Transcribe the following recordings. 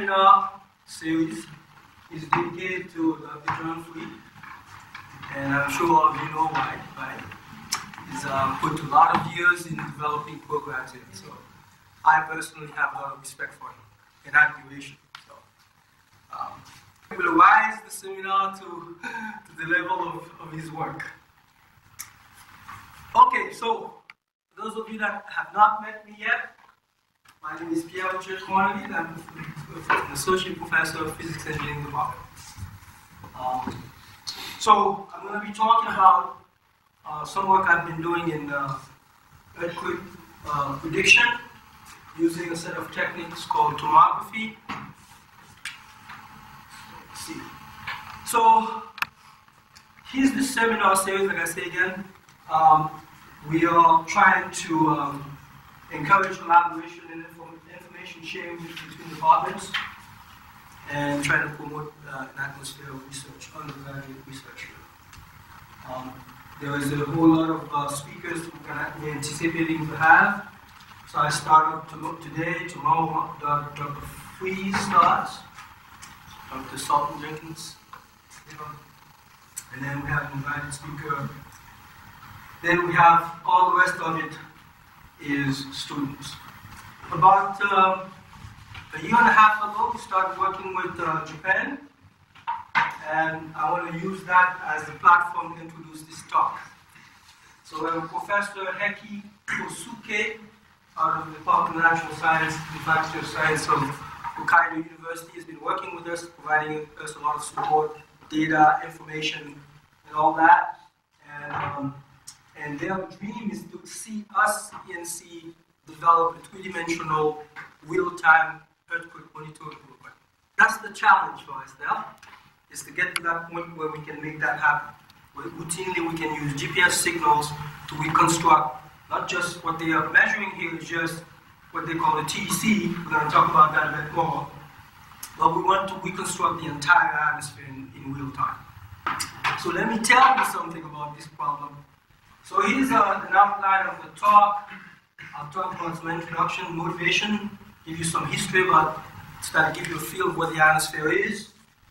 seminar series is dedicated to Dr. John Freed, and I'm sure all of you know why, right? He's put a lot of years in developing programs in it, so I personally have a lot of respect for him and admiration. So, will rise the seminar to the level of his work. Okay, so for those of you that have not met me yet, my name is Pierre Church-Cornely, and I'm an associate professor of physics engineering department. So I'm going to be talking about some work I've been doing in earthquake prediction using a set of techniques called tomography. Let's see. So here's the seminar series, like I say again. We are trying to encourage collaboration and information sharing between departments and trying to promote an atmosphere of research, undergraduate research. There is a whole lot of speakers we're anticipating to have. So I start up today, tomorrow Dr. Freed starts, Dr. Salton Jenkins, and then we have an invited speaker. Then we have all the rest of it is students. About a year and a half ago, we started working with Japan, and I want to use that as a platform to introduce this talk. So Professor Heki Kosuke out of the Department of Natural Science and Factor Science of Hokkaido University has been working with us, providing us a lot of support, data, information, and all that. And their dream is to see us, ENC, develop a three-dimensional, real-time earthquake monitoring program. That's the challenge for us now, is to get to that point where we can make that happen. Where routinely we can use GPS signals to reconstruct not just what they are measuring here is just what they call a TEC. We're going to talk about that a bit more. But we want to reconstruct the entire atmosphere in real time. So let me tell you something about this problem. So here's an outline of the talk. I'll talk about some introduction, motivation, give you some history about, so to give you a feel of what the atmosphere is.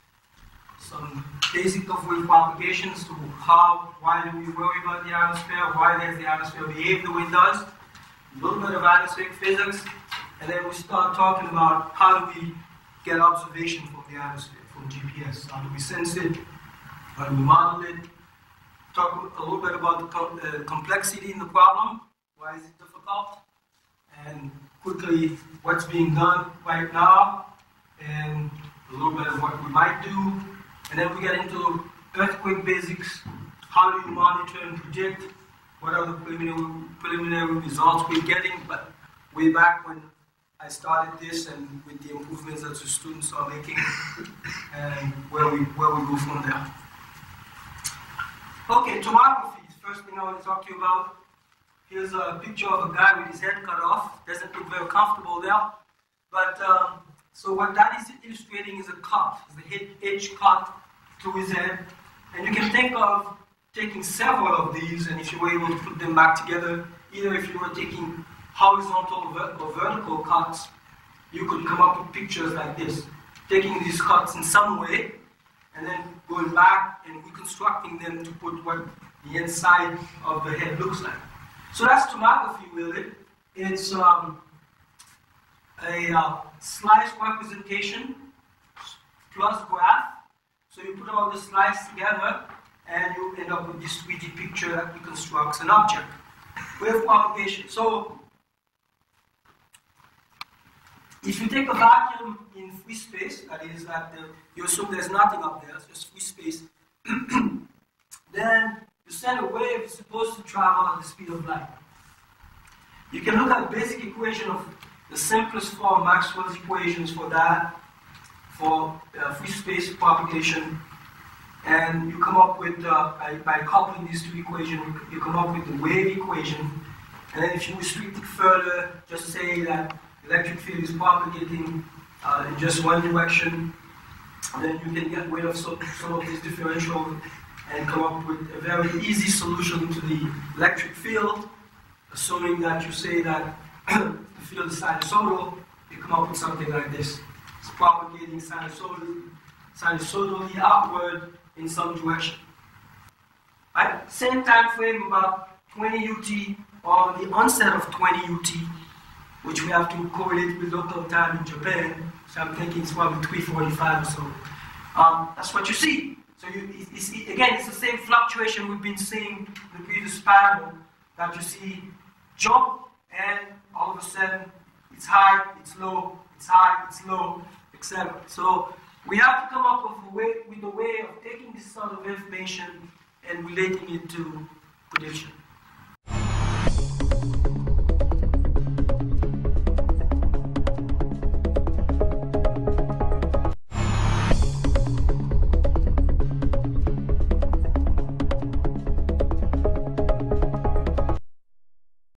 Some basic of wave propagations to why do we worry about the atmosphere, why does the atmosphere behave the way it does, a little bit of atmospheric physics, and then we start talking about how do we get observation from the atmosphere, from GPS, how do we sense it, how do we model it, talk a little bit about the complexity in the problem, why is it difficult, and quickly what's being done right now, and a little bit of what we might do. And then we get into earthquake basics. How do you monitor and predict? What are the preliminary results we're getting? But way back when I started this, and with the improvements that the students are making, and where we go from there. Okay, tomography. First thing I want to talk to you about. Here's a picture of a guy with his head cut off. Doesn't look very comfortable there, but so what that is illustrating is a cut. It's the edge cut through his head. And you can think of taking several of these, and if you were able to put them back together, either if you were taking horizontal or vertical cuts, you could come up with pictures like this. Taking these cuts in some way, and then going back and reconstructing them to put what the inside of the head looks like. So that's tomography, really. It's a slice representation plus graph. So you put all the slices together and you end up with this 3D picture that reconstructs an object. Wave propagation. So if you take a vacuum in free space, that is that you assume there's nothing up there, it's just free space, then you send a wave, it's supposed to travel at the speed of light. You can look at the basic equation of the simplest form, Maxwell's equations for that, for free space propagation, and you come up with, by coupling these two equations, you come up with the wave equation, and then if you restrict it further, just say that electric field is propagating in just one direction, then you can get rid of some of this differential and come up with a very easy solution to the electric field, assuming that you say that the field is sinusoidal, you come up with something like this. It's propagating sinusoidally outward in some direction. Right? Same time frame, about 20 UT, or the onset of 20 UT, which we have to correlate with local time in Japan. So I'm thinking it's probably 3:45 or so. That's what you see. So again, it's the same fluctuation we've been seeing in the previous panel, that you see jump, and all of a sudden it's high, it's low, it's high, it's low, etc. So we have to come up with a way of taking this sort of information and relating it to prediction.